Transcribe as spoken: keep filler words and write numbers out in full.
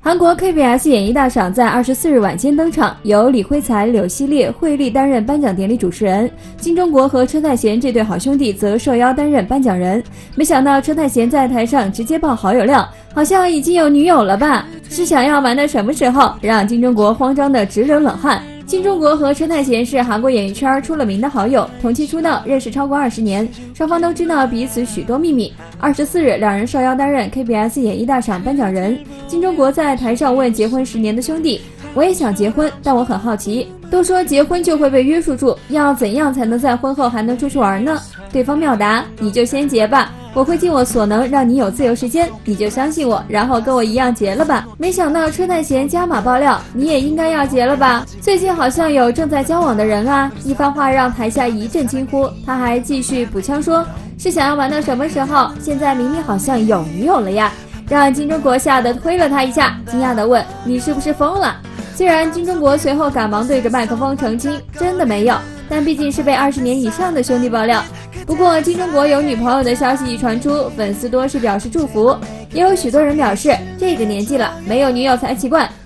韩国 K B S 演艺大赏在二十四日晚间登场，由李辉才、柳熙烈、惠利担任颁奖典礼主持人，金钟国和车太贤这对好兄弟则受邀担任颁奖人。没想到车太贤在台上直接爆好友量，好像已经有女友了吧？是想要玩到什么时候？让金钟国慌张的直流冷汗。金钟国和车太贤是韩国演艺圈出了名的好友，同期出道，认识超过二十年，双方都知道彼此许多秘密。二十四日，两人受邀担任 K B S 演艺大赏颁奖人。金钟国在台上问结婚十年的兄弟：“我也想结婚，但我很好奇，都说结婚就会被约束住，要怎样才能在婚后还能出去玩呢？”对方妙答：“你就先结吧。我会尽我所能让你有自由时间，你就相信我，然后跟我一样结了吧。”没想到车太贤加码爆料，你也应该要结了吧？最近好像有正在交往的人啊！一番话让台下一阵惊呼，他还继续补枪说，是想要玩到什么时候？现在明明好像有女友了呀！让金钟国吓得推了他一下，惊讶地问，你是不是疯了？虽然金钟国随后赶忙对着麦克风澄清，真的没有，但毕竟是被二十年以上的兄弟爆料。不过金钟国有女朋友的消息一传出，粉丝多是表示祝福，也有许多人表示这个年纪了没有女友才奇怪，